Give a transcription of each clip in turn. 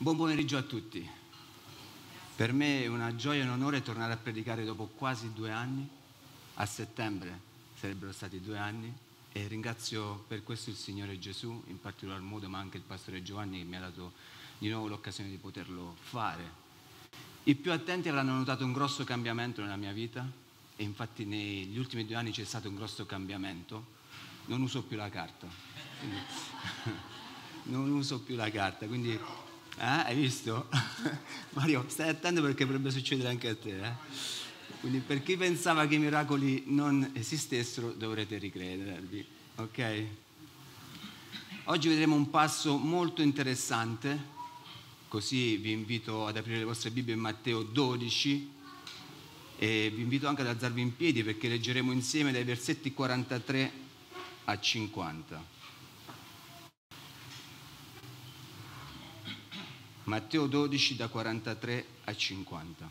Buon pomeriggio a tutti. Per me è una gioia e un onore tornare a predicare dopo quasi 2 anni. A settembre sarebbero stati 2 anni e ringrazio per questo il Signore Gesù, in particolar modo, ma anche il pastore Giovanni che mi ha dato di nuovo l'occasione di poterlo fare. I più attenti avranno notato un grosso cambiamento nella mia vita e infatti negli ultimi 2 anni c'è stato un grosso cambiamento. Non uso più la carta. Non uso più la carta, quindi... hai visto? Mario, stai attento perché potrebbe succedere anche a te. Quindi per chi pensava che i miracoli non esistessero, dovrete ricredervi. Ok? Oggi vedremo un passo molto interessante, così vi invito ad aprire le vostre Bibbie in Matteo 12 e vi invito anche ad alzarvi in piedi perché leggeremo insieme dai versetti 43 a 50. Matteo 12 da 43 a 50.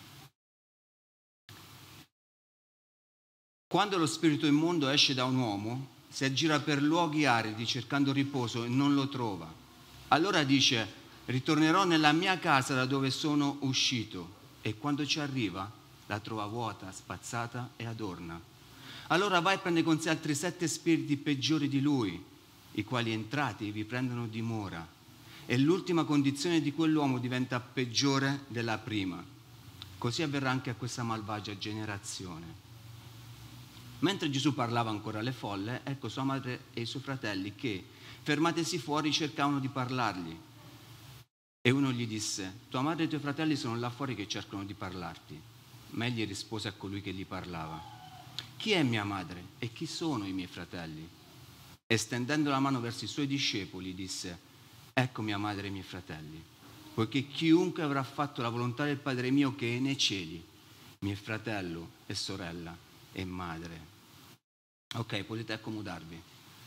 Quando lo spirito immondo esce da un uomo, si aggira per luoghi aridi cercando riposo e non lo trova. Allora dice: ritornerò nella mia casa da dove sono uscito. E quando ci arriva, la trova vuota, spazzata e adorna. Allora va e prende con sé altri 7 spiriti peggiori di lui, i quali entrati vi prendono dimora. E l'ultima condizione di quell'uomo diventa peggiore della prima. Così avverrà anche a questa malvagia generazione. Mentre Gesù parlava ancora alle folle, ecco sua madre e i suoi fratelli che, fermatesi fuori, cercavano di parlargli. E uno gli disse: tua madre e i tuoi fratelli sono là fuori che cercano di parlarti. Ma egli rispose a colui che gli parlava: chi è mia madre e chi sono i miei fratelli? E stendendo la mano verso i suoi discepoli disse: ecco mia madre e i miei fratelli, poiché chiunque avrà fatto la volontà del Padre mio che è nei cieli, mio fratello e sorella e madre. Ok, potete accomodarvi.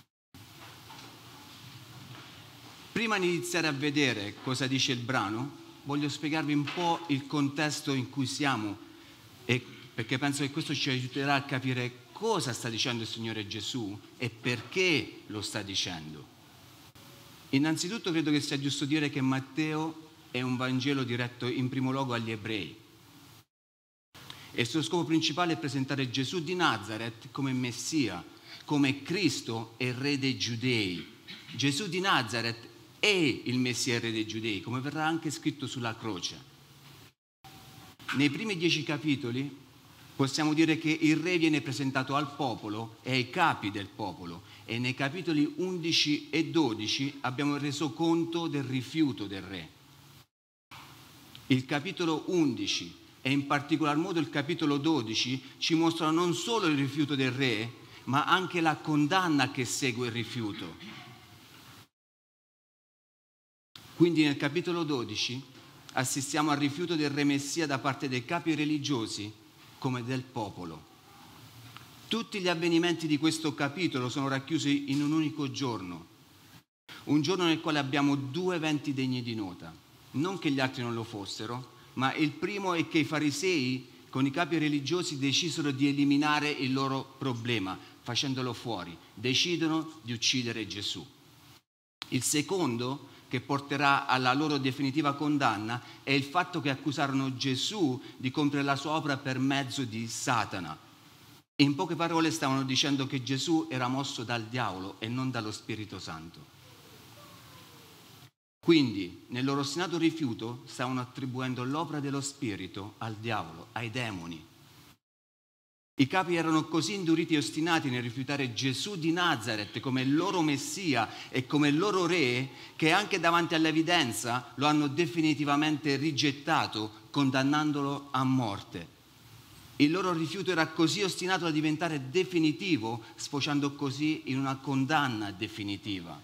Prima di iniziare a vedere cosa dice il brano, voglio spiegarvi un po' il contesto in cui siamo, perché penso che questo ci aiuterà a capire cosa sta dicendo il Signore Gesù e perché lo sta dicendo. Innanzitutto credo che sia giusto dire che Matteo è un Vangelo diretto in primo luogo agli ebrei e il suo scopo principale è presentare Gesù di Nazaret come Messia, come Cristo e Re dei Giudei. Gesù di Nazaret è il Messia e Re dei Giudei, come verrà anche scritto sulla croce. Nei primi 10 capitoli possiamo dire che il Re viene presentato al popolo e ai capi del popolo. E nei capitoli 11 e 12 abbiamo reso conto del rifiuto del re. Il capitolo 11 e in particolar modo il capitolo 12 ci mostrano non solo il rifiuto del re, ma anche la condanna che segue il rifiuto. Quindi nel capitolo 12 assistiamo al rifiuto del re Messia da parte dei capi religiosi come del popolo. Tutti gli avvenimenti di questo capitolo sono racchiusi in un unico giorno, un giorno nel quale abbiamo 2 eventi degni di nota. Non che gli altri non lo fossero, ma il primo è che i farisei con i capi religiosi decisero di eliminare il loro problema, facendolo fuori. Decidono di uccidere Gesù. Il secondo, che porterà alla loro definitiva condanna, è il fatto che accusarono Gesù di compiere la sua opera per mezzo di Satana. In poche parole stavano dicendo che Gesù era mosso dal diavolo e non dallo Spirito Santo. Quindi, nel loro ostinato rifiuto, stavano attribuendo l'opera dello Spirito al diavolo, ai demoni. I capi erano così induriti e ostinati nel rifiutare Gesù di Nazaret come il loro Messia e come il loro Re, che anche davanti all'evidenza lo hanno definitivamente rigettato, condannandolo a morte. Il loro rifiuto era così ostinato da diventare definitivo, sfociando così in una condanna definitiva.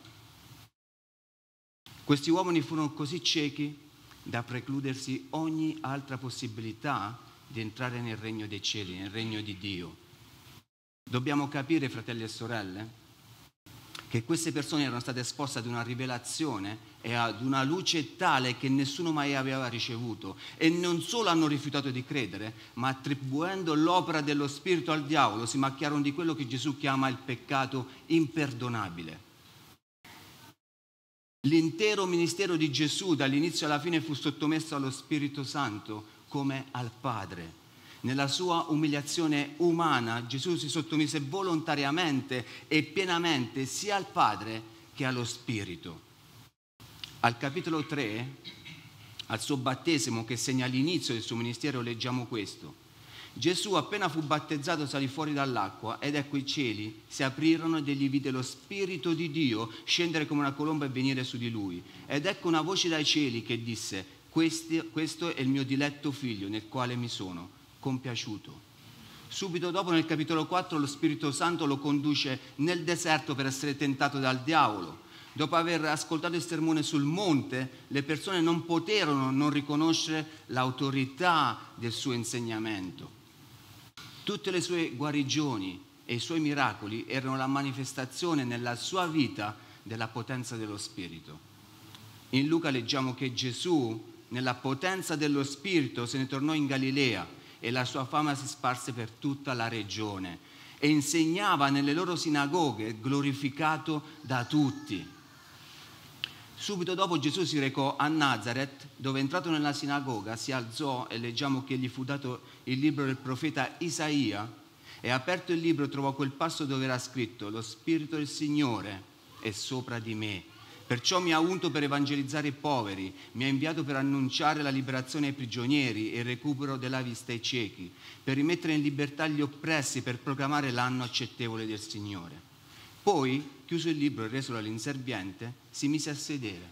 Questi uomini furono così ciechi da precludersi ogni altra possibilità di entrare nel regno dei cieli, nel regno di Dio. Dobbiamo capire, fratelli e sorelle, che queste persone erano state esposte ad una rivelazione e ad una luce tale che nessuno mai aveva ricevuto, e non solo hanno rifiutato di credere, ma attribuendo l'opera dello Spirito al diavolo si macchiarono di quello che Gesù chiama il peccato imperdonabile. L'intero ministero di Gesù dall'inizio alla fine fu sottomesso allo Spirito Santo come al Padre. Nella sua umiliazione umana Gesù si sottomise volontariamente e pienamente sia al Padre che allo Spirito. Al capitolo 3, al suo battesimo che segna l'inizio del suo ministero, leggiamo questo. Gesù appena fu battezzato salì fuori dall'acqua ed ecco i cieli si aprirono ed egli vide lo Spirito di Dio scendere come una colomba e venire su di lui. Ed ecco una voce dai cieli che disse: questo è il mio diletto figlio nel quale mi sono compiaciuto. Subito dopo, nel capitolo 4, lo Spirito Santo lo conduce nel deserto per essere tentato dal diavolo. Dopo aver ascoltato il sermone sul monte, le persone non poterono non riconoscere l'autorità del suo insegnamento. Tutte le sue guarigioni e i suoi miracoli erano la manifestazione nella sua vita della potenza dello Spirito. In Luca leggiamo che Gesù, nella potenza dello Spirito, se ne tornò in Galilea e la sua fama si sparse per tutta la regione e insegnava nelle loro sinagoghe, glorificato da tutti. Subito dopo Gesù si recò a Nazaret, dove entrato nella sinagoga si alzò e leggiamo che gli fu dato il libro del profeta Isaia e aperto il libro trovò quel passo dove era scritto: lo Spirito del Signore è sopra di me, perciò mi ha unto per evangelizzare i poveri, mi ha inviato per annunciare la liberazione ai prigionieri e il recupero della vista ai ciechi, per rimettere in libertà gli oppressi, per proclamare l'anno accettevole del Signore. Poi, chiuso il libro e resolo all'inserviente, si mise a sedere.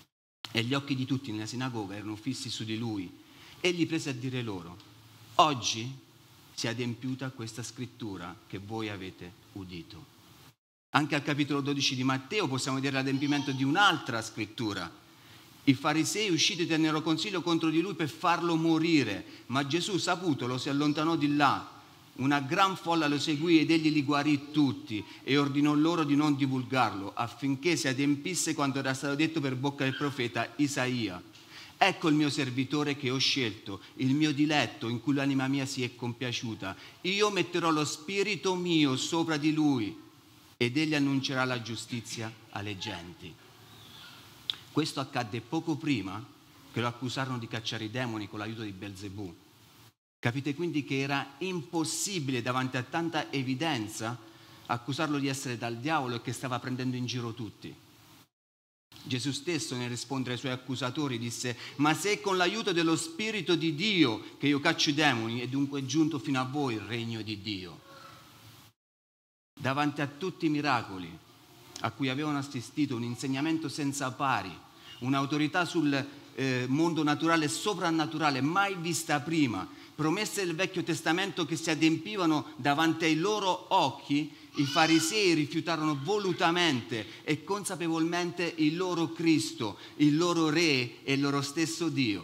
E gli occhi di tutti nella sinagoga erano fissi su di lui. Egli prese a dire loro: oggi si è adempiuta questa scrittura che voi avete udito. Anche al capitolo 12 di Matteo possiamo vedere l'adempimento di un'altra scrittura. I farisei usciti tennero consiglio contro di lui per farlo morire, ma Gesù, saputolo, si allontanò di là. Una gran folla lo seguì ed egli li guarì tutti e ordinò loro di non divulgarlo, affinché si adempisse quanto era stato detto per bocca del profeta Isaia. Ecco il mio servitore che ho scelto, il mio diletto in cui l'anima mia si è compiaciuta. Io metterò lo spirito mio sopra di lui ed egli annuncerà la giustizia alle genti. Questo accadde poco prima che lo accusarono di cacciare i demoni con l'aiuto di Belzebù. Capite quindi che era impossibile, davanti a tanta evidenza, accusarlo di essere dal diavolo e che stava prendendo in giro tutti. Gesù stesso, nel rispondere ai suoi accusatori, disse: ma se è con l'aiuto dello Spirito di Dio che io caccio i demoni, è dunque giunto fino a voi il regno di Dio. Davanti a tutti i miracoli a cui avevano assistito, un insegnamento senza pari, un'autorità sul mondo naturale e soprannaturale mai vista prima, promesse del Vecchio Testamento che si adempivano davanti ai loro occhi, i farisei rifiutarono volutamente e consapevolmente il loro Cristo, il loro Re e il loro stesso Dio.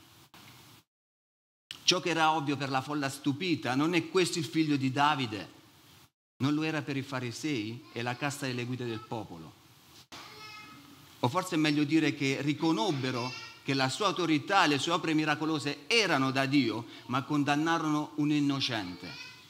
Ciò che era ovvio per la folla stupita: non è questo il figlio di Davide? Non lo era per i farisei e la casta delle guide del popolo. O forse è meglio dire che riconobbero che la sua autorità e le sue opere miracolose erano da Dio, ma condannarono un innocente.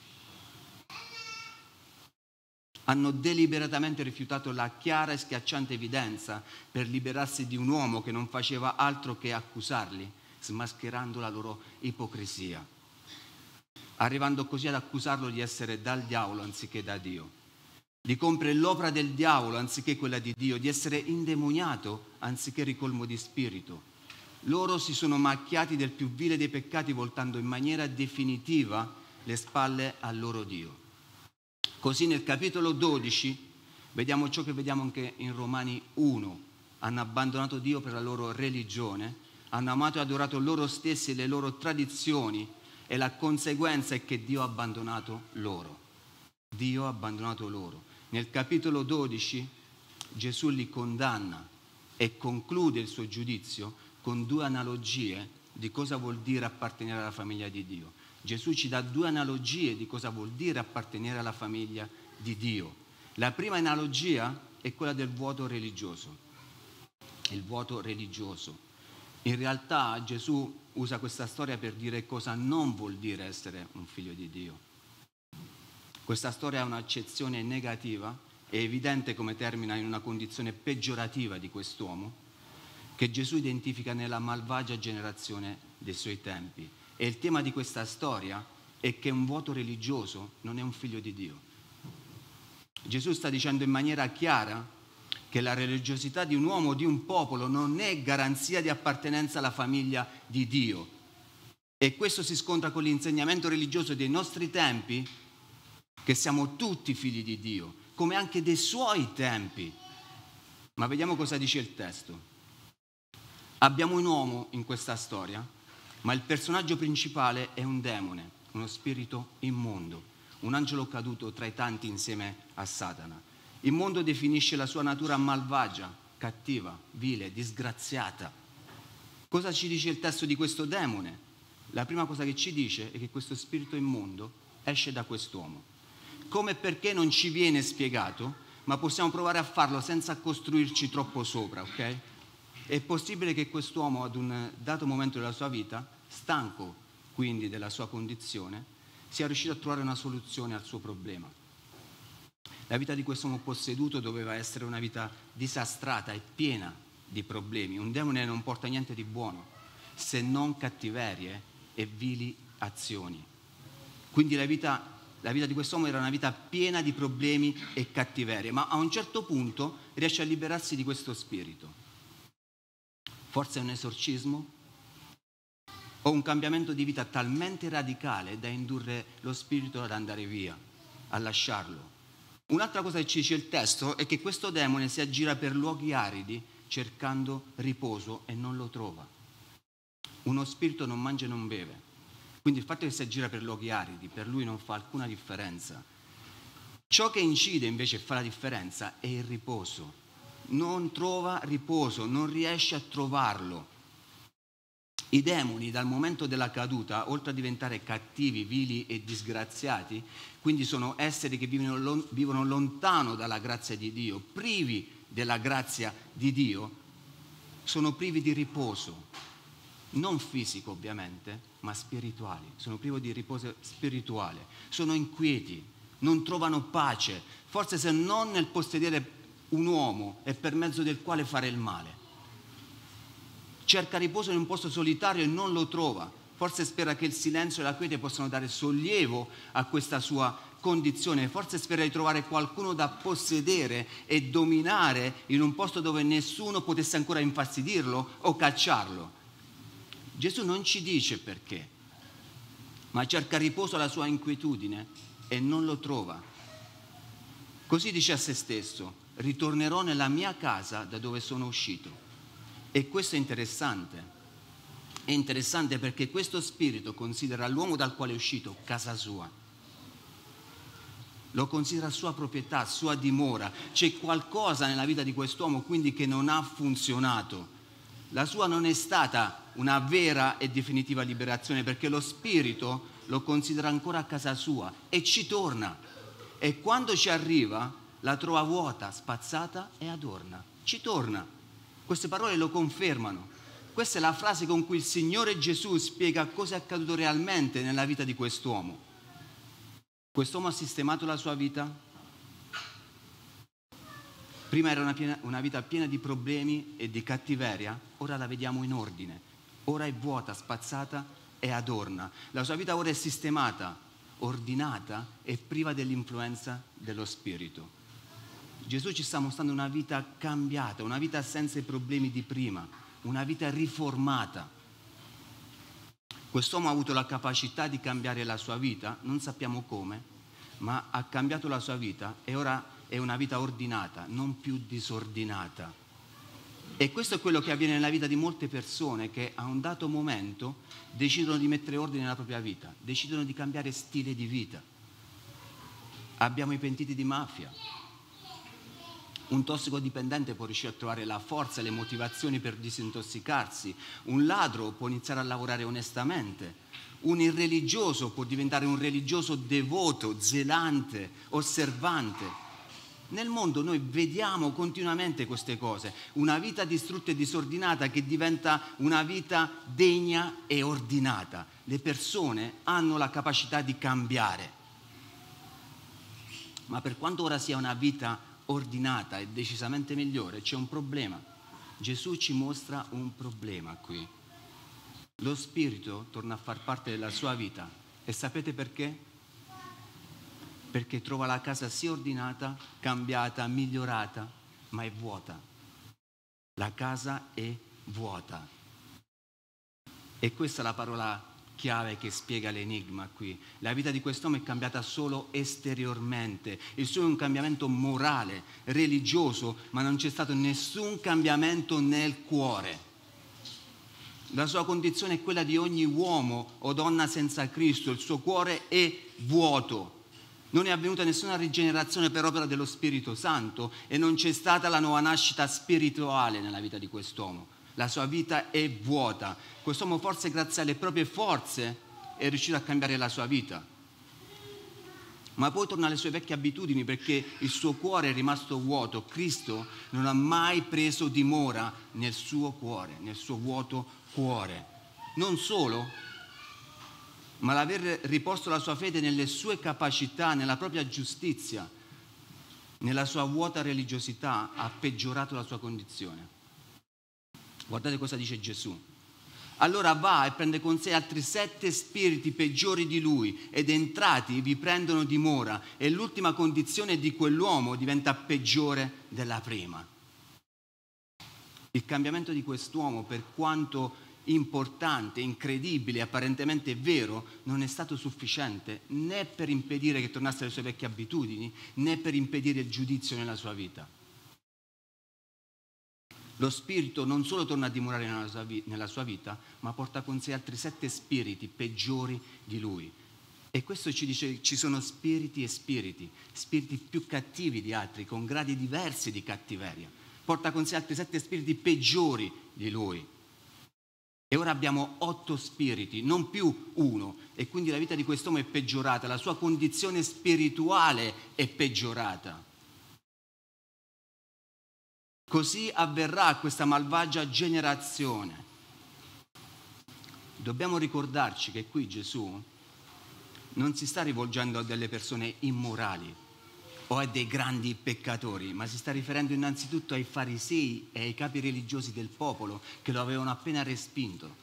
Hanno deliberatamente rifiutato la chiara e schiacciante evidenza per liberarsi di un uomo che non faceva altro che accusarli, smascherando la loro ipocrisia, arrivando così ad accusarlo di essere dal diavolo anziché da Dio, di compiere l'opera del diavolo anziché quella di Dio, di essere indemoniato anziché ricolmo di spirito. Loro si sono macchiati del più vile dei peccati, voltando in maniera definitiva le spalle al loro Dio. Così nel capitolo 12 vediamo ciò che vediamo anche in Romani 1. Hanno abbandonato Dio per la loro religione, hanno amato e adorato loro stessi e le loro tradizioni, e la conseguenza è che Dio ha abbandonato loro. Dio ha abbandonato loro. Nel capitolo 12 Gesù li condanna e conclude il suo giudizio con due analogie di cosa vuol dire appartenere alla famiglia di Dio. Gesù ci dà due analogie di cosa vuol dire appartenere alla famiglia di Dio. La prima analogia è quella del vuoto religioso. Il vuoto religioso. In realtà Gesù usa questa storia per dire cosa non vuol dire essere un figlio di Dio. Questa storia ha un'accezione negativa è evidente come termina in una condizione peggiorativa di quest'uomo, che Gesù identifica nella malvagia generazione dei suoi tempi. E il tema di questa storia è che un vuoto religioso non è un figlio di Dio. Gesù sta dicendo in maniera chiara che la religiosità di un uomo o di un popolo non è garanzia di appartenenza alla famiglia di Dio. E questo si scontra con l'insegnamento religioso dei nostri tempi, che siamo tutti figli di Dio, come anche dei suoi tempi. Ma vediamo cosa dice il testo. Abbiamo un uomo in questa storia, ma il personaggio principale è un demone, uno spirito immondo, un angelo caduto tra i tanti insieme a Satana. Immondo definisce la sua natura malvagia, cattiva, vile, disgraziata. Cosa ci dice il testo di questo demone? La prima cosa che ci dice è che questo spirito immondo esce da quest'uomo. Come e perché non ci viene spiegato, ma possiamo provare a farlo senza costruirci troppo sopra, ok? È possibile che quest'uomo ad un dato momento della sua vita, stanco quindi della sua condizione, sia riuscito a trovare una soluzione al suo problema. La vita di quest'uomo posseduto doveva essere una vita disastrata e piena di problemi. Un demone non porta niente di buono, se non cattiverie e vili azioni. Quindi la vita di quest'uomo era una vita piena di problemi e cattiverie, ma a un certo punto riesce a liberarsi di questo spirito. Forse è un esorcismo o un cambiamento di vita talmente radicale da indurre lo spirito ad andare via, a lasciarlo. Un'altra cosa che ci dice il testo è che questo demone si aggira per luoghi aridi cercando riposo e non lo trova. Uno spirito non mangia e non beve, quindi il fatto che si aggira per luoghi aridi per lui non fa alcuna differenza. Ciò che incide invece e fa la differenza è il riposo. Non trova riposo, non riesce a trovarlo. I demoni dal momento della caduta, oltre a diventare cattivi, vili e disgraziati, quindi sono esseri che vivono lontano dalla grazia di Dio, privi della grazia di Dio, sono privi di riposo, non fisico ovviamente, ma spirituali, sono privi di riposo spirituale, sono inquieti, non trovano pace, forse se non nel possedere un uomo e per mezzo del quale fare il male. Cerca riposo in un posto solitario e non lo trova. Forse spera che il silenzio e la quiete possano dare sollievo a questa sua condizione. Forse spera di trovare qualcuno da possedere e dominare in un posto dove nessuno potesse ancora infastidirlo o cacciarlo. Gesù non ci dice perché, ma cerca riposo alla sua inquietudine e non lo trova. Così dice a se stesso: ritornerò nella mia casa da dove sono uscito. E questo è interessante. È interessante perché questo spirito considera l'uomo dal quale è uscito casa sua. Lo considera sua proprietà, sua dimora. C'è qualcosa nella vita di quest'uomo quindi che non ha funzionato. La sua non è stata una vera e definitiva liberazione perché lo spirito lo considera ancora a casa sua e ci torna. E quando ci arriva la trova vuota, spazzata e adorna. Ci torna. Queste parole lo confermano. Questa è la frase con cui il Signore Gesù spiega cosa è accaduto realmente nella vita di quest'uomo. Quest'uomo ha sistemato la sua vita. Prima era una vita piena di problemi e di cattiveria, ora la vediamo in ordine. Ora è vuota, spazzata e adorna. La sua vita ora è sistemata, ordinata e priva dell'influenza dello Spirito. Gesù ci sta mostrando una vita cambiata, una vita senza i problemi di prima, una vita riformata. Quest'uomo ha avuto la capacità di cambiare la sua vita, non sappiamo come, ma ha cambiato la sua vita e ora è una vita ordinata, non più disordinata. E questo è quello che avviene nella vita di molte persone che a un dato momento decidono di mettere ordine nella propria vita, decidono di cambiare stile di vita. Abbiamo i pentiti di mafia. Un tossicodipendente può riuscire a trovare la forza e le motivazioni per disintossicarsi. Un ladro può iniziare a lavorare onestamente. Un irreligioso può diventare un religioso devoto, zelante, osservante. Nel mondo noi vediamo continuamente queste cose. Una vita distrutta e disordinata che diventa una vita degna e ordinata. Le persone hanno la capacità di cambiare. Ma per quanto ora sia una vita ordinata è decisamente migliore, c'è un problema. Gesù ci mostra un problema qui. Lo spirito torna a far parte della sua vita. E sapete perché? Perché trova la casa sì ordinata, cambiata, migliorata, ma è vuota. La casa è vuota. E questa è la parola chiave che spiega l'enigma qui. La vita di quest'uomo è cambiata solo esteriormente. Il suo è un cambiamento morale, religioso, ma non c'è stato nessun cambiamento nel cuore. La sua condizione è quella di ogni uomo o donna senza Cristo. Il suo cuore è vuoto. Non è avvenuta nessuna rigenerazione per opera dello Spirito Santo e non c'è stata la nuova nascita spirituale nella vita di quest'uomo. La sua vita è vuota. Quest'uomo forse grazie alle proprie forze è riuscito a cambiare la sua vita. Ma poi torna alle sue vecchie abitudini perché il suo cuore è rimasto vuoto. Cristo non ha mai preso dimora nel suo cuore, nel suo vuoto cuore. Non solo, ma l'aver riposto la sua fede nelle sue capacità, nella propria giustizia, nella sua vuota religiosità, ha peggiorato la sua condizione. Guardate cosa dice Gesù. Allora va e prende con sé altri 7 spiriti peggiori di lui ed entrati vi prendono dimora e l'ultima condizione di quell'uomo diventa peggiore della prima. Il cambiamento di quest'uomo, per quanto importante, incredibile, apparentemente vero, non è stato sufficiente né per impedire che tornasse alle sue vecchie abitudini né per impedire il giudizio nella sua vita. Lo spirito non solo torna a dimorare nella sua vita, ma porta con sé altri 7 spiriti peggiori di lui. E questo ci dice ci sono spiriti e spiriti più cattivi di altri, con gradi diversi di cattiveria. Porta con sé altri 7 spiriti peggiori di lui. E ora abbiamo 8 spiriti, non più 1. E quindi la vita di quest'uomo è peggiorata, la sua condizione spirituale è peggiorata. Così avverrà a questa malvagia generazione. Dobbiamo ricordarci che qui Gesù non si sta rivolgendo a delle persone immorali o a dei grandi peccatori, ma si sta riferendo innanzitutto ai farisei e ai capi religiosi del popolo che lo avevano appena respinto.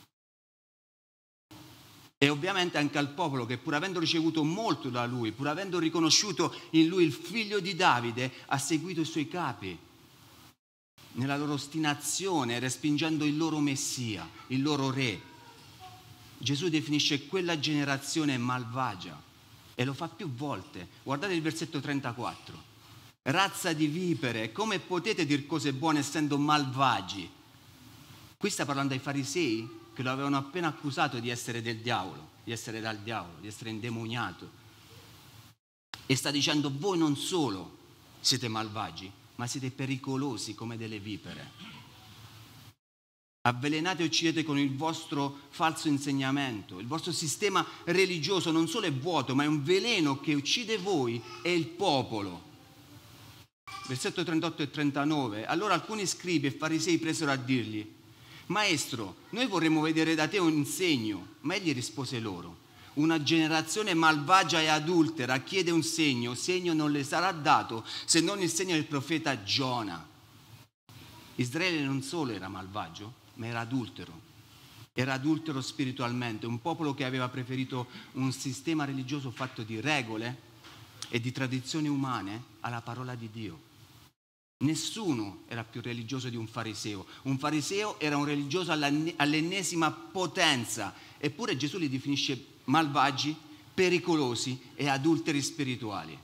E ovviamente anche al popolo che, pur avendo ricevuto molto da lui, pur avendo riconosciuto in lui il figlio di Davide, ha seguito i suoi capi nella loro ostinazione, respingendo il loro Messia, il loro re. Gesù definisce quella generazione malvagia e lo fa più volte. Guardate il versetto 34. Razza di vipere, come potete dir cose buone essendo malvagi? Qui sta parlando ai farisei che lo avevano appena accusato di essere del diavolo, di essere dal diavolo, di essere indemoniato. E sta dicendo: voi non solo siete malvagi, ma siete pericolosi come delle vipere. Avvelenate e uccidete con il vostro falso insegnamento. Il vostro sistema religioso non solo è vuoto, ma è un veleno che uccide voi e il popolo. Versetto 38 e 39. Allora alcuni scribi e farisei presero a dirgli: Maestro, noi vorremmo vedere da te un segno. Ma egli rispose loro: una generazione malvagia e adultera chiede un segno non le sarà dato se non il segno del profeta Giona. Israele non solo era malvagio, ma era adultero spiritualmente, un popolo che aveva preferito un sistema religioso fatto di regole e di tradizioni umane alla parola di Dio. Nessuno era più religioso di un fariseo. Un fariseo era un religioso all'ennesima potenza, eppure Gesù li definisce malvagi, pericolosi e adulteri spirituali.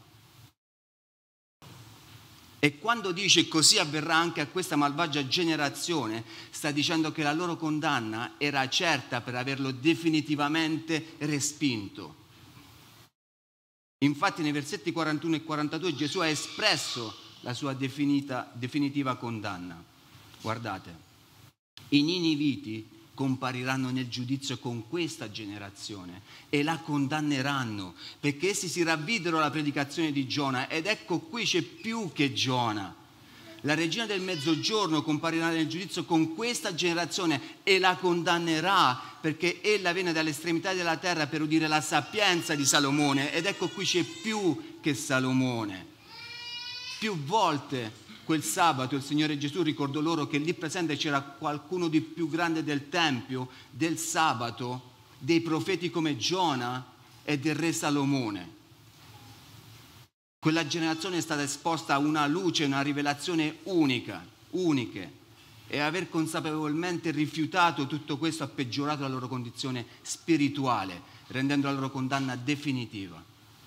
E quando dice così avverrà anche a questa malvagia generazione, sta dicendo che la loro condanna era certa per averlo definitivamente respinto. Infatti nei versetti 41 e 42 Gesù ha espresso la sua definitiva condanna. Guardate, i niniviti compariranno nel giudizio con questa generazione e la condanneranno, perché essi si ravvidero alla predicazione di Giona, ed ecco qui c'è più che Giona. La regina del mezzogiorno comparirà nel giudizio con questa generazione e la condannerà, perché ella viene dalle estremità della terra per udire la sapienza di Salomone, ed ecco qui c'è più che Salomone. Più volte quel sabato il Signore Gesù ricordò loro che lì presente c'era qualcuno di più grande del Tempio, del sabato, dei profeti come Giona e del re Salomone. Quella generazione è stata esposta a una luce, una rivelazione uniche, e aver consapevolmente rifiutato tutto questo ha peggiorato la loro condizione spirituale, rendendo la loro condanna definitiva.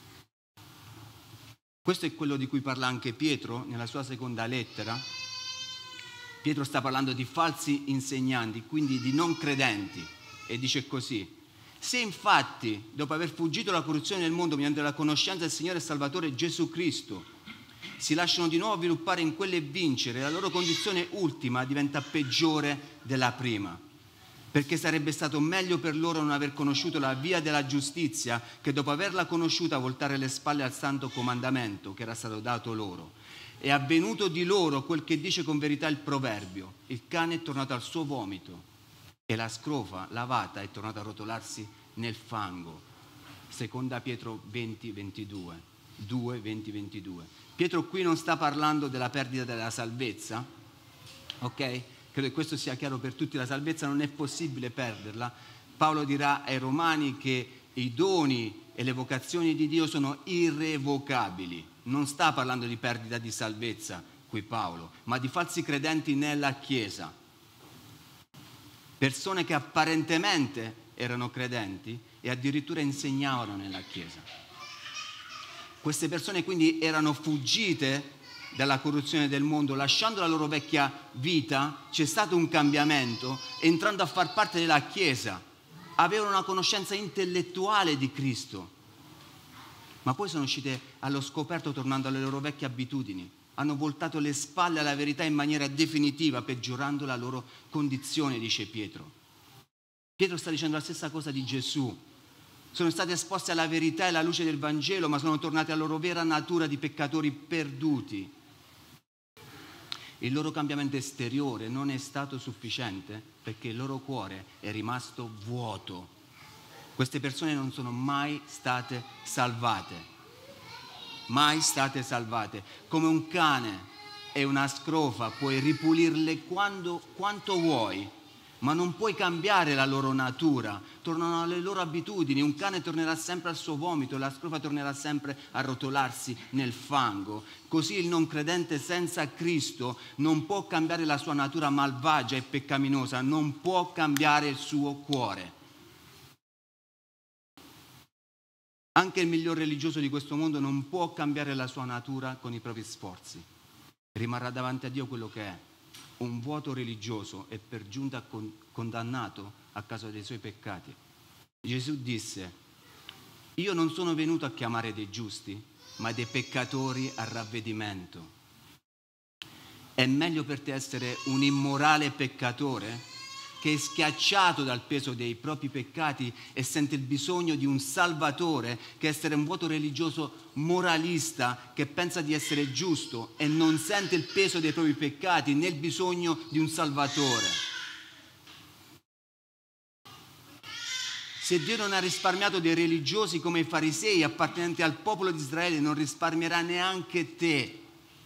Questo è quello di cui parla anche Pietro nella sua seconda lettera. Pietro sta parlando di falsi insegnanti, quindi di non credenti, e dice così: se infatti, dopo aver fuggito dalla corruzione del mondo mediante la conoscenza del Signore e Salvatore Gesù Cristo, si lasciano di nuovo avviluppare in quelle e vincere, la loro condizione ultima diventa peggiore della prima, perché sarebbe stato meglio per loro non aver conosciuto la via della giustizia che dopo averla conosciuta voltare le spalle al santo comandamento che era stato dato loro. È avvenuto di loro quel che dice con verità il proverbio: il cane è tornato al suo vomito e la scrofa lavata è tornata a rotolarsi nel fango. Seconda Pietro 20:22. 2:20-22. Pietro qui non sta parlando della perdita della salvezza, ok? Credo che questo sia chiaro per tutti, la salvezza non è possibile perderla. Paolo dirà ai Romani che i doni e le vocazioni di Dio sono irrevocabili. Non sta parlando di perdita di salvezza qui Paolo, ma di falsi credenti nella Chiesa. Persone che apparentemente erano credenti e addirittura insegnavano nella Chiesa. Queste persone quindi erano fuggite dalla corruzione del mondo, lasciando la loro vecchia vita. C'è stato un cambiamento, entrando a far parte della Chiesa. Avevano una conoscenza intellettuale di Cristo, ma poi sono uscite allo scoperto tornando alle loro vecchie abitudini. Hanno voltato le spalle alla verità in maniera definitiva, peggiorando la loro condizione, dice Pietro. Pietro sta dicendo la stessa cosa di Gesù. Sono stati esposti alla verità e alla luce del Vangelo, ma sono tornati alla loro vera natura di peccatori perduti. Il loro cambiamento esteriore non è stato sufficiente perché il loro cuore è rimasto vuoto. Queste persone non sono mai state salvate. Mai state salvate. Come un cane e una scrofa puoi ripulirle quanto vuoi, ma non puoi cambiare la loro natura. Tornano alle loro abitudini. Un cane tornerà sempre al suo vomito, la scrofa tornerà sempre a rotolarsi nel fango. Così il non credente senza Cristo non può cambiare la sua natura malvagia e peccaminosa, non può cambiare il suo cuore. Anche il miglior religioso di questo mondo non può cambiare la sua natura con i propri sforzi. Rimarrà davanti a Dio quello che è, un vuoto religioso e per giunta condannato a causa dei suoi peccati. Gesù disse: io non sono venuto a chiamare dei giusti, ma dei peccatori al ravvedimento. È meglio per te essere un immorale peccatore che è schiacciato dal peso dei propri peccati e sente il bisogno di un salvatore, che essere un vuoto religioso moralista che pensa di essere giusto e non sente il peso dei propri peccati né il bisogno di un salvatore. Se Dio non ha risparmiato dei religiosi come i farisei appartenenti al popolo di Israele, non risparmierà neanche te.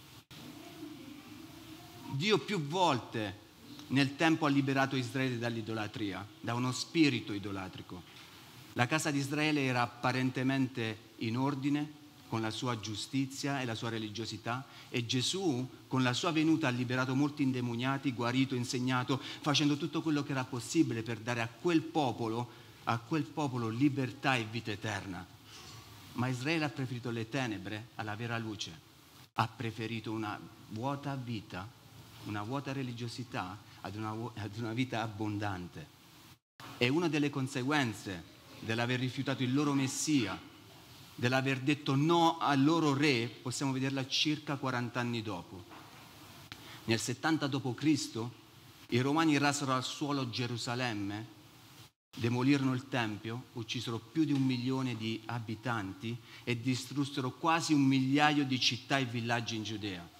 Dio più volte nel tempo ha liberato Israele dall'idolatria, da uno spirito idolatrico. La casa di Israele era apparentemente in ordine, con la sua giustizia e la sua religiosità, e Gesù con la sua venuta ha liberato molti indemoniati, guarito, insegnato, facendo tutto quello che era possibile per dare a quel popolo libertà e vita eterna. Ma Israele ha preferito le tenebre alla vera luce, ha preferito una vuota vita, una vuota religiosità ad una vita abbondante. E una delle conseguenze dell'aver rifiutato il loro Messia, dell'aver detto no al loro re, possiamo vederla circa 40 anni dopo. Nel 70 d.C. i Romani rasero al suolo Gerusalemme, demolirono il Tempio, uccisero più di 1 milione di abitanti e distrussero quasi 1 migliaio di città e villaggi in Giudea.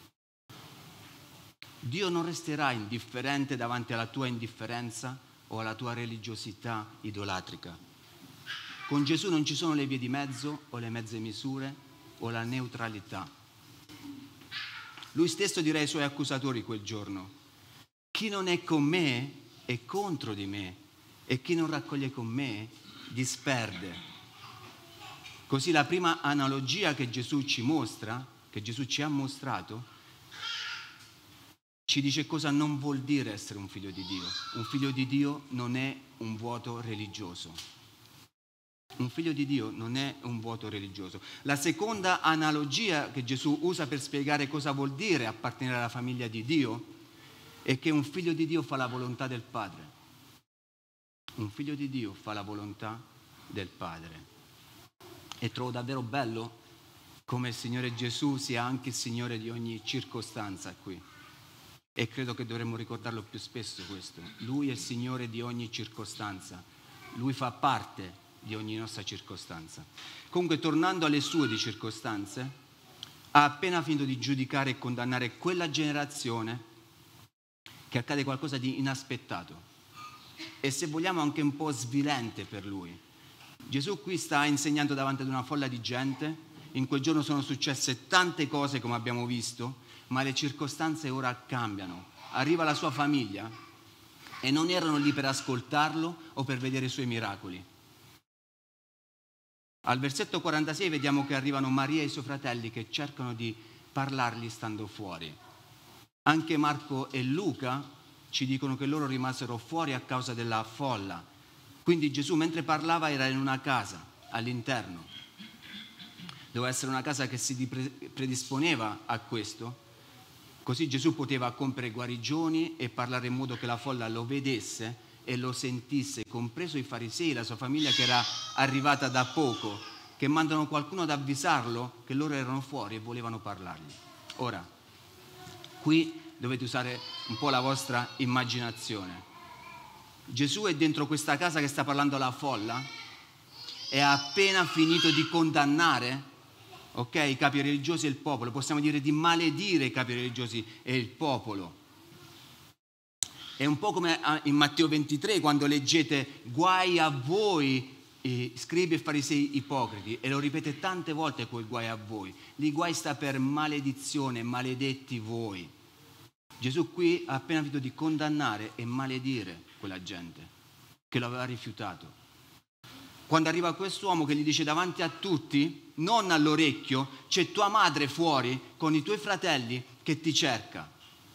Dio non resterà indifferente davanti alla tua indifferenza o alla tua religiosità idolatrica. Con Gesù non ci sono le vie di mezzo o le mezze misure o la neutralità. Lui stesso dirà ai suoi accusatori quel giorno: chi non è con me è contro di me, e chi non raccoglie con me disperde. Così la prima analogia che Gesù ci mostra, che Gesù ci ha mostrato, ci dice cosa non vuol dire essere un figlio di Dio. Un figlio di Dio non è un vuoto religioso. Un figlio di Dio non è un vuoto religioso. La seconda analogia che Gesù usa per spiegare cosa vuol dire appartenere alla famiglia di Dio è che un figlio di Dio fa la volontà del Padre. Un figlio di Dio fa la volontà del Padre. E trovo davvero bello come il Signore Gesù sia anche il Signore di ogni circostanza qui. E credo che dovremmo ricordarlo più spesso questo. Lui è il Signore di ogni circostanza. Lui fa parte di ogni nostra circostanza. Comunque, tornando alle sue di circostanze, ha appena finito di giudicare e condannare quella generazione che accade qualcosa di inaspettato e, se vogliamo, anche un po' svilente per lui. Gesù qui sta insegnando davanti ad una folla di gente. In quel giorno sono successe tante cose, come abbiamo visto, ma le circostanze ora cambiano. Arriva la sua famiglia e non erano lì per ascoltarlo o per vedere i suoi miracoli. Al versetto 46 vediamo che arrivano Maria e i suoi fratelli che cercano di parlargli stando fuori. Anche Marco e Luca ci dicono che loro rimasero fuori a causa della folla. Quindi Gesù, mentre parlava, era in una casa all'interno. Doveva essere una casa che si predisponeva a questo. Così Gesù poteva compiere guarigioni e parlare in modo che la folla lo vedesse e lo sentisse, compreso i farisei, la sua famiglia che era arrivata da poco, che mandano qualcuno ad avvisarlo che loro erano fuori e volevano parlargli. Ora, qui dovete usare un po' la vostra immaginazione. Gesù è dentro questa casa che sta parlando alla folla e ha appena finito di condannare, i capi religiosi e il popolo. Possiamo dire di maledire i capi religiosi e il popolo. È un po' come in Matteo 23, quando leggete guai a voi, scribi e farisei ipocriti, e lo ripete tante volte quel guai a voi. Lì guai sta per maledizione, maledetti voi. Gesù qui ha appena finito di condannare e maledire quella gente che lo aveva rifiutato. Quando arriva quest'uomo che gli dice davanti a tutti, non all'orecchio, c'è tua madre fuori con i tuoi fratelli che ti cerca.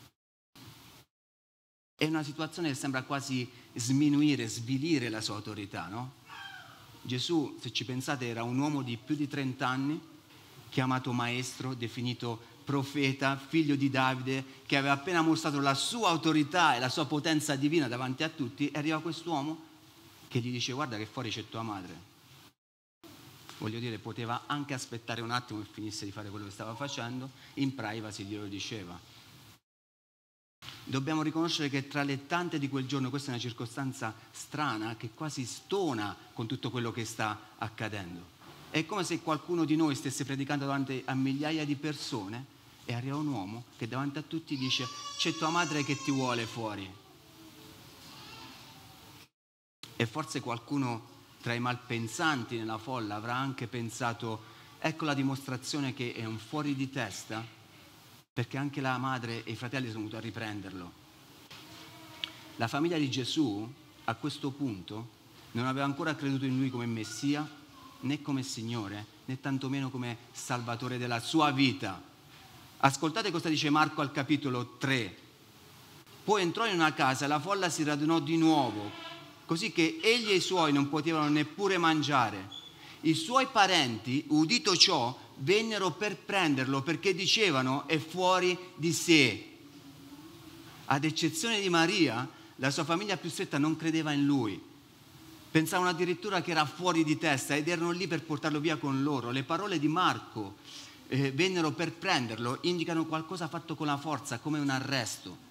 È una situazione che sembra quasi sminuire, svilire la sua autorità, no? Gesù, se ci pensate, era un uomo di più di 30 anni, chiamato maestro, definito profeta, figlio di Davide, che aveva appena mostrato la sua autorità e la sua potenza divina davanti a tutti, e arriva quest'uomo che gli dice guarda che fuori c'è tua madre. Voglio dire, poteva anche aspettare un attimo che finisse di fare quello che stava facendo, in privacy glielo diceva. Dobbiamo riconoscere che tra le tante di quel giorno questa è una circostanza strana che quasi stona con tutto quello che sta accadendo. È come se qualcuno di noi stesse predicando davanti a migliaia di persone e arriva un uomo che davanti a tutti dice c'è tua madre che ti vuole fuori. E forse qualcuno tra i malpensanti nella folla avrà anche pensato ecco la dimostrazione che è un fuori di testa, perché anche la madre e i fratelli sono venuti a riprenderlo. La famiglia di Gesù a questo punto non aveva ancora creduto in lui come Messia, né come Signore, né tantomeno come Salvatore della sua vita. Ascoltate cosa dice Marco al capitolo 3. Poi entrò in una casa e la folla si radunò di nuovo, così che egli e i suoi non potevano neppure mangiare. I suoi parenti, udito ciò, vennero per prenderlo perché dicevano è fuori di sé. Ad eccezione di Maria, la sua famiglia più stretta non credeva in lui. Pensavano addirittura che era fuori di testa ed erano lì per portarlo via con loro. Le parole di Marco, vennero per prenderlo, indicano qualcosa fatto con la forza, come un arresto.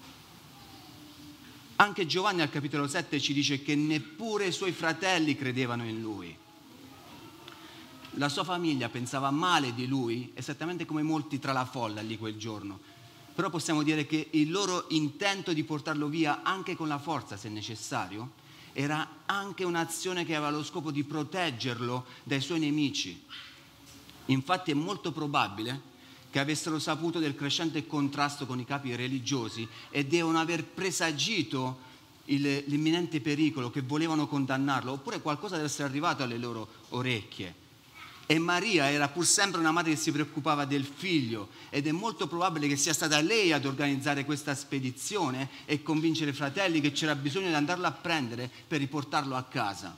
Anche Giovanni al capitolo 7 ci dice che neppure i suoi fratelli credevano in lui. La sua famiglia pensava male di lui, esattamente come molti tra la folla lì quel giorno. Però possiamo dire che il loro intento di portarlo via, anche con la forza se necessario, era anche un'azione che aveva lo scopo di proteggerlo dai suoi nemici. Infatti è molto probabile che avessero saputo del crescente contrasto con i capi religiosi e devono aver presagito l'imminente pericolo, che volevano condannarlo, oppure qualcosa deve essere arrivato alle loro orecchie. E Maria era pur sempre una madre che si preoccupava del figlio, ed è molto probabile che sia stata lei ad organizzare questa spedizione e convincere i fratelli che c'era bisogno di andarlo a prendere per riportarlo a casa.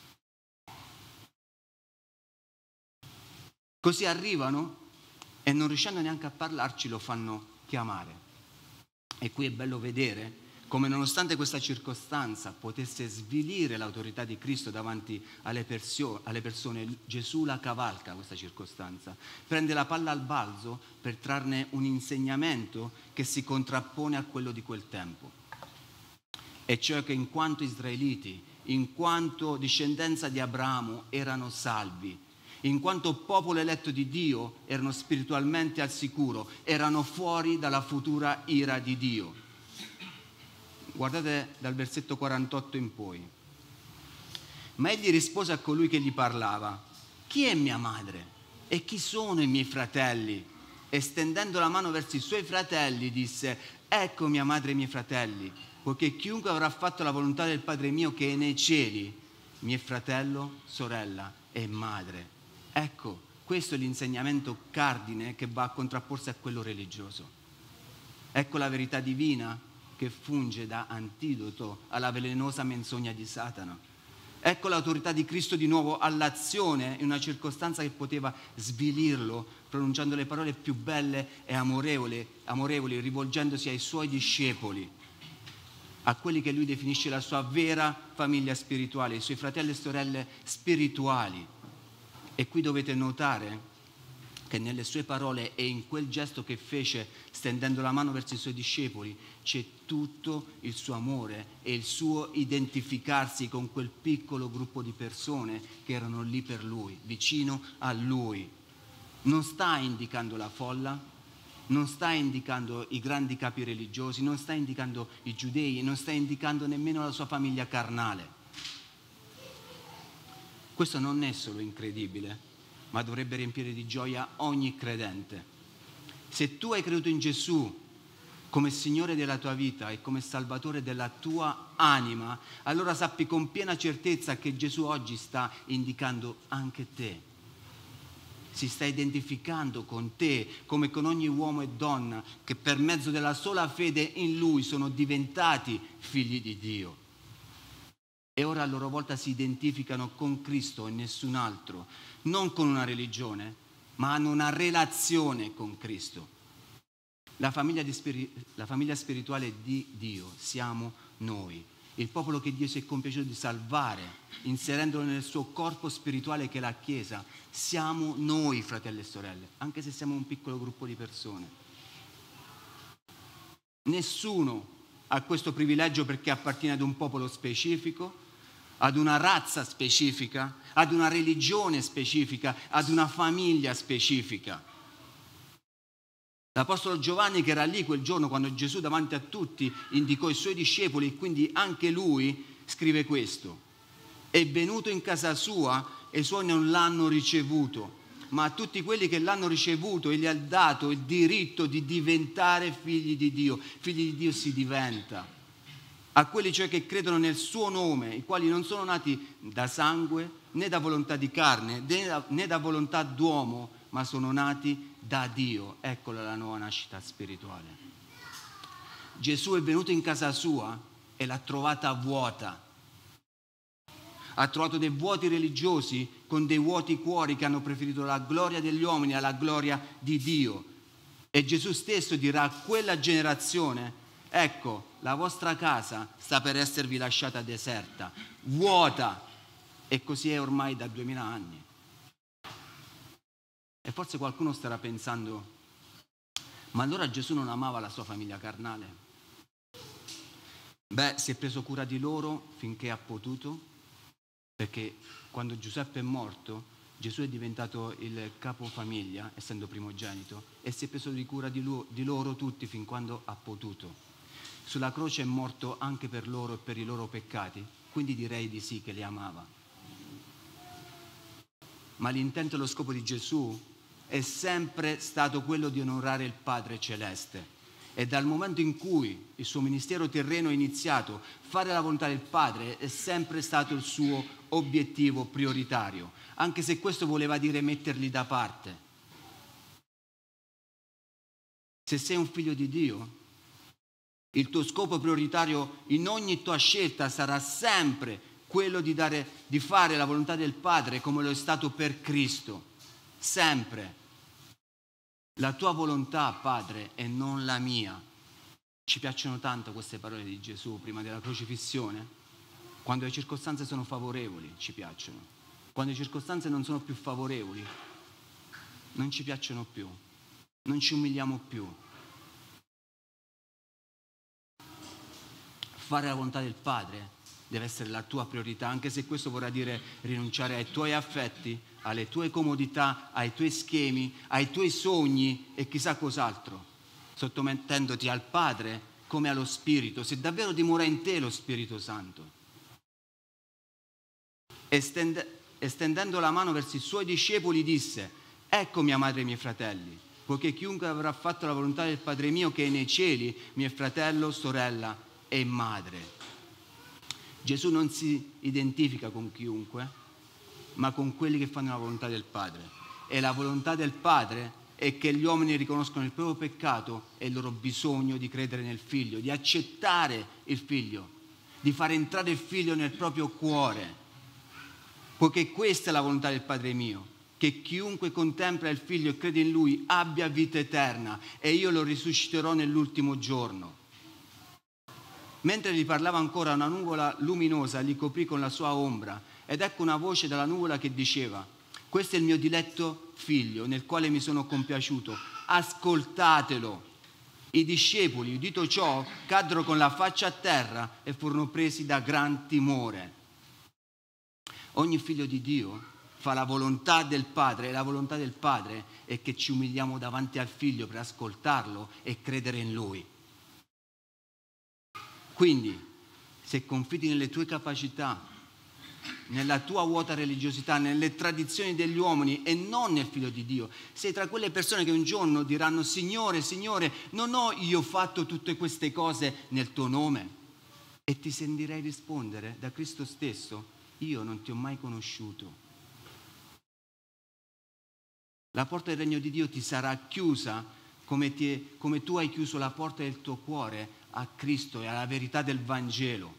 Così arrivano e, non riuscendo neanche a parlarci, lo fanno chiamare. E qui è bello vedere come, nonostante questa circostanza potesse svilire l'autorità di Cristo davanti alle persone, Gesù la cavalca questa circostanza, prende la palla al balzo per trarne un insegnamento che si contrappone a quello di quel tempo. E cioè che in quanto israeliti, in quanto discendenza di Abramo, erano salvi, in quanto popolo eletto di Dio erano spiritualmente al sicuro, erano fuori dalla futura ira di Dio. Guardate dal versetto 48 in poi. Ma egli rispose a colui che gli parlava: chi è mia madre e chi sono i miei fratelli? E stendendo la mano verso i suoi fratelli disse: ecco mia madre e i miei fratelli, poiché chiunque avrà fatto la volontà del Padre mio che è nei cieli, mio fratello, sorella e madre. Ecco, questo è l'insegnamento cardine che va a contrapporsi a quello religioso. Ecco la verità divina che funge da antidoto alla velenosa menzogna di Satana. Ecco l'autorità di Cristo di nuovo all'azione in una circostanza che poteva svilirlo, pronunciando le parole più belle e amorevoli, rivolgendosi ai suoi discepoli, a quelli che lui definisce la sua vera famiglia spirituale, i suoi fratelli e sorelle spirituali. E qui dovete notare che nelle sue parole e in quel gesto che fece stendendo la mano verso i suoi discepoli c'è tutto il suo amore e il suo identificarsi con quel piccolo gruppo di persone che erano lì per lui, vicino a lui. Non sta indicando la folla, non sta indicando i grandi capi religiosi, non sta indicando i giudei, non sta indicando nemmeno la sua famiglia carnale. Questo non è solo incredibile, ma dovrebbe riempire di gioia ogni credente. Se tu hai creduto in Gesù come Signore della tua vita e come Salvatore della tua anima, allora sappi con piena certezza che Gesù oggi sta indicando anche te. Si sta identificando con te come con ogni uomo e donna che per mezzo della sola fede in Lui sono diventati figli di Dio. E ora a loro volta si identificano con Cristo e nessun altro, non con una religione, ma hanno una relazione con Cristo. La famiglia spirituale di Dio siamo noi, il popolo che Dio si è compiaciuto di salvare, inserendolo nel suo corpo spirituale che è la Chiesa. Siamo noi, fratelli e sorelle, anche se siamo un piccolo gruppo di persone. Nessuno ha questo privilegio perché appartiene ad un popolo specifico, ad una razza specifica, ad una religione specifica, ad una famiglia specifica. L'Apostolo Giovanni, che era lì quel giorno quando Gesù davanti a tutti indicò i suoi discepoli, e quindi anche lui, scrive questo: è venuto in casa sua e i suoi non l'hanno ricevuto, ma a tutti quelli che l'hanno ricevuto egli ha dato il diritto di diventare figli di Dio. Figli di Dio si diventa. A quelli cioè che credono nel suo nome, i quali non sono nati da sangue, né da volontà di carne, né da volontà d'uomo, ma sono nati da Dio. Eccola la nuova nascita spirituale. Gesù è venuto in casa sua e l'ha trovata vuota. Ha trovato dei vuoti religiosi con dei vuoti cuori che hanno preferito la gloria degli uomini alla gloria di Dio. E Gesù stesso dirà a quella generazione: ecco, la vostra casa sta per esservi lasciata deserta, vuota, e così è ormai da 2000 anni. E forse qualcuno starà pensando: ma allora Gesù non amava la sua famiglia carnale? Beh, si è preso cura di loro finché ha potuto, perché quando Giuseppe è morto, Gesù è diventato il capofamiglia, essendo primogenito, e si è preso di cura di loro tutti fin quando ha potuto. Sulla croce è morto anche per loro e per i loro peccati, quindi direi di sì che li amava. Ma l'intento e lo scopo di Gesù è sempre stato quello di onorare il Padre Celeste. E dal momento in cui il suo ministero terreno è iniziato, fare la volontà del Padre è sempre stato il suo obiettivo prioritario, anche se questo voleva dire metterli da parte. Se sei un figlio di Dio, il tuo scopo prioritario in ogni tua scelta sarà sempre quello di fare la volontà del Padre come lo è stato per Cristo. Sempre. La tua volontà, Padre, e non la mia. Ci piacciono tanto queste parole di Gesù prima della crocifissione. Quando le circostanze sono favorevoli, ci piacciono. Quando le circostanze non sono più favorevoli, non ci piacciono più. Non ci umiliamo più. Fare la volontà del Padre deve essere la tua priorità, anche se questo vorrà dire rinunciare ai tuoi affetti, alle tue comodità, ai tuoi schemi, ai tuoi sogni e chissà cos'altro, sottomettendoti al Padre come allo Spirito, se davvero dimora in te lo Spirito Santo. Estendendo la mano verso i suoi discepoli disse: ecco mia madre e i miei fratelli, poiché chiunque avrà fatto la volontà del Padre mio che è nei cieli, mio fratello, sorella e madre. Gesù non si identifica con chiunque, ma con quelli che fanno la volontà del Padre. E la volontà del Padre è che gli uomini riconoscono il proprio peccato e il loro bisogno di credere nel Figlio, di accettare il Figlio, di far entrare il Figlio nel proprio cuore. Poiché questa è la volontà del Padre mio, che chiunque contempla il Figlio e crede in Lui abbia vita eterna, e io lo risusciterò nell'ultimo giorno. Mentre gli parlava ancora, una nuvola luminosa li coprì con la sua ombra, ed ecco una voce dalla nuvola che diceva: questo è il mio diletto figlio, nel quale mi sono compiaciuto, ascoltatelo. I discepoli, udito ciò, caddero con la faccia a terra e furono presi da gran timore. Ogni figlio di Dio fa la volontà del Padre, e la volontà del Padre è che ci umiliamo davanti al Figlio per ascoltarlo e credere in Lui. Quindi, se confidi nelle tue capacità, nella tua vuota religiosità, nelle tradizioni degli uomini e non nel Figlio di Dio, sei tra quelle persone che un giorno diranno: Signore, Signore, non ho io fatto tutte queste cose nel tuo nome? E ti sentirei rispondere da Cristo stesso: io non ti ho mai conosciuto. La porta del regno di Dio ti sarà chiusa come tu hai chiuso la porta del tuo cuore a Cristo e alla verità del Vangelo.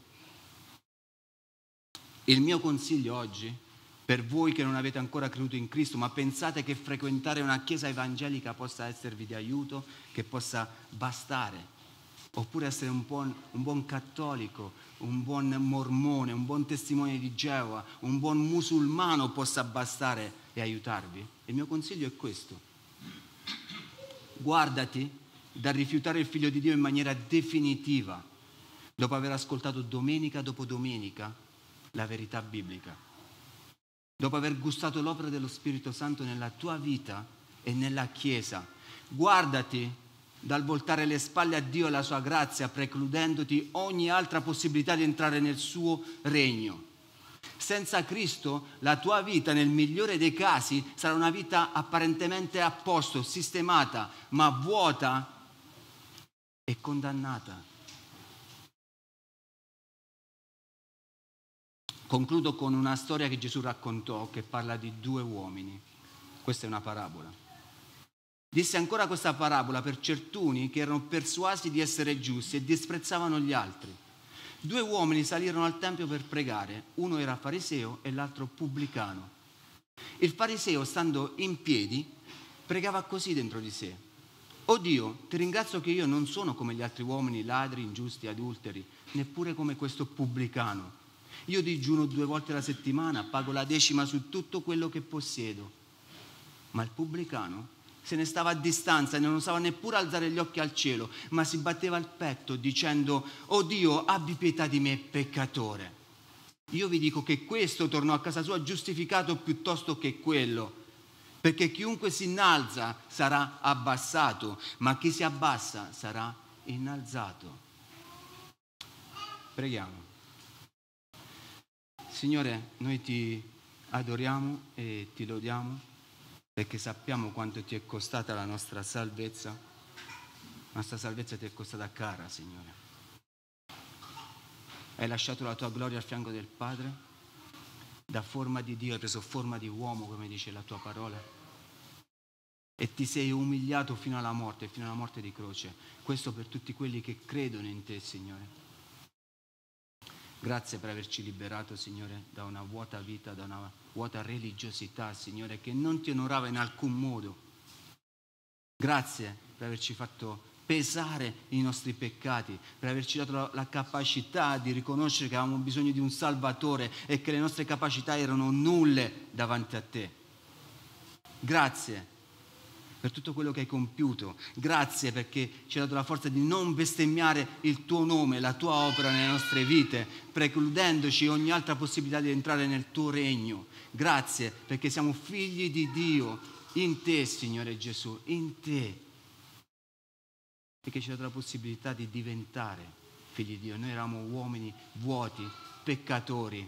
Il mio consiglio oggi, per voi che non avete ancora creduto in Cristo, ma pensate che frequentare una chiesa evangelica possa esservi di aiuto, che possa bastare, oppure essere un buon cattolico, un buon mormone, un buon testimone di Geova, un buon musulmano possa bastare e aiutarvi, il mio consiglio è questo: guardati dal rifiutare il Figlio di Dio in maniera definitiva, dopo aver ascoltato domenica dopo domenica la verità biblica, dopo aver gustato l'opera dello Spirito Santo nella tua vita e nella Chiesa. Guardati dal voltare le spalle a Dio e alla sua grazia, precludendoti ogni altra possibilità di entrare nel suo regno. Senza Cristo la tua vita, nel migliore dei casi, sarà una vita apparentemente a posto, sistemata, ma vuota e condannata. Concludo con una storia che Gesù raccontò, che parla di due uomini. Questa è una parabola. Disse ancora questa parabola per certuni che erano persuasi di essere giusti e disprezzavano gli altri. Due uomini salirono al tempio per pregare, uno era fariseo e l'altro pubblicano. Il fariseo, stando in piedi, pregava così dentro di sé: «O Dio, ti ringrazio che io non sono come gli altri uomini, ladri, ingiusti, adulteri, neppure come questo pubblicano. Io digiuno 2 volte alla settimana, pago la 10ª su tutto quello che possiedo». Ma il pubblicano se ne stava a distanza e non osava neppure alzare gli occhi al cielo, ma si batteva il petto dicendo: «O Dio, abbi pietà di me, peccatore». Io vi dico che questo tornò a casa sua giustificato piuttosto che quello, perché chiunque si innalza sarà abbassato, ma chi si abbassa sarà innalzato. Preghiamo. Signore, noi ti adoriamo e ti lodiamo perché sappiamo quanto ti è costata la nostra salvezza. La nostra salvezza ti è costata cara, Signore. Hai lasciato la tua gloria al fianco del Padre, da forma di Dio hai preso forma di uomo, come dice la tua parola, e ti sei umiliato fino alla morte di croce. Questo per tutti quelli che credono in te, Signore. Grazie per averci liberato, Signore, da una vuota vita, da una vuota religiosità, Signore, che non ti onorava in alcun modo. Grazie per averci fatto pesare i nostri peccati, per averci dato la capacità di riconoscere che avevamo bisogno di un Salvatore e che le nostre capacità erano nulle davanti a te. Grazie per tutto quello che hai compiuto. Grazie perché ci hai dato la forza di non bestemmiare il tuo nome, la tua opera nelle nostre vite, precludendoci ogni altra possibilità di entrare nel tuo regno. Grazie perché siamo figli di Dio in te, Signore Gesù, in te. Perché ci hai dato la possibilità di diventare figli di Dio. Noi eravamo uomini vuoti, peccatori,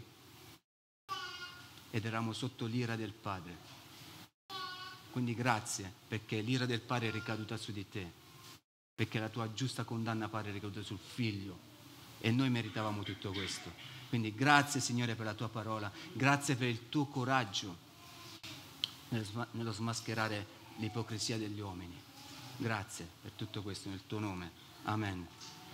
ed eravamo sotto l'ira del Padre. Quindi grazie perché l'ira del Padre è ricaduta su di te, perché la tua giusta condanna, Padre, è ricaduta sul Figlio, e noi meritavamo tutto questo. Quindi grazie, Signore, per la tua parola, grazie per il tuo coraggio nello smascherare l'ipocrisia degli uomini. Grazie per tutto questo nel tuo nome. Amen.